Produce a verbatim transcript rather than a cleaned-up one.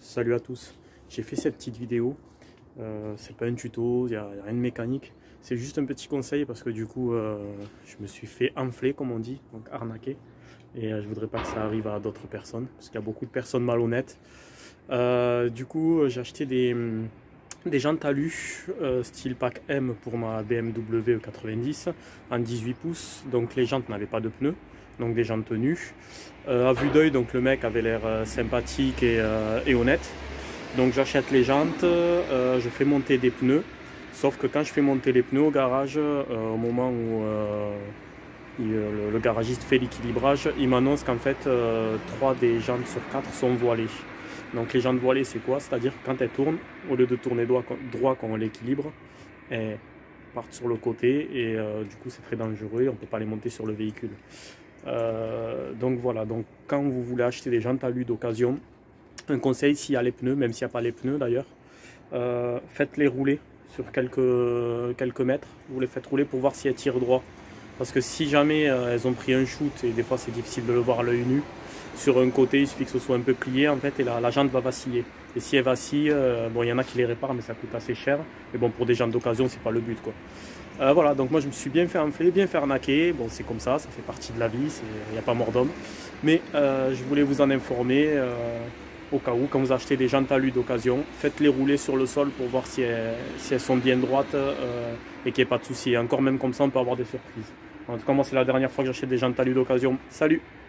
Salut à tous, j'ai fait cette petite vidéo, euh, c'est pas un tuto, il n'y a, a rien de mécanique, c'est juste un petit conseil parce que du coup euh, je me suis fait enfler comme on dit, donc arnaquer, et euh, je voudrais pas que ça arrive à d'autres personnes parce qu'il y a beaucoup de personnes malhonnêtes. Euh, du coup j'ai acheté des, des jantes alu euh, style pack M pour ma B M W E quatre-vingt-dix en dix-huit pouces, donc les jantes n'avaient pas de pneus. Donc des jantes nues. Euh, à vue d'œil, donc le mec avait l'air euh, sympathique et, euh, et honnête. Donc j'achète les jantes, euh, je fais monter des pneus. Sauf que quand je fais monter les pneus au garage, euh, au moment où euh, il, le, le garagiste fait l'équilibrage, il m'annonce qu'en fait euh, trois des jantes sur quatre sont voilées. Donc les jantes voilées c'est quoi? C'est-à-dire que quand elles tournent, au lieu de tourner droit, droit quand on l'équilibre, elles partent sur le côté et euh, du coup c'est très dangereux et on ne peut pas les monter sur le véhicule. Euh, donc voilà, donc quand vous voulez acheter des jantes alu d'occasion, un conseil s'il y a les pneus, même s'il n'y a pas les pneus d'ailleurs, euh, faites-les rouler sur quelques, quelques mètres, vous les faites rouler pour voir si elles tirent droit. Parce que si jamais euh, elles ont pris un shoot, et des fois c'est difficile de le voir à l'œil nu, sur un côté il suffit que ce soit un peu plié en fait et la, la jante va vaciller. Et si elle vacille, euh, bon il y en a qui les réparent mais ça coûte assez cher. Mais bon pour des jantes d'occasion c'est pas le but quoi. Euh, voilà, donc moi je me suis bien fait enfler, bien fait arnaquer. Bon, c'est comme ça, ça fait partie de la vie, il n'y a pas mort d'homme. Mais euh, je voulais vous en informer euh, au cas où, quand vous achetez des jantes alu d'occasion, faites-les rouler sur le sol pour voir si elles, si elles sont bien droites euh, et qu'il n'y ait pas de soucis. Encore même comme ça, on peut avoir des surprises. En tout cas, moi c'est la dernière fois que j'achète des jantes alu d'occasion. Salut!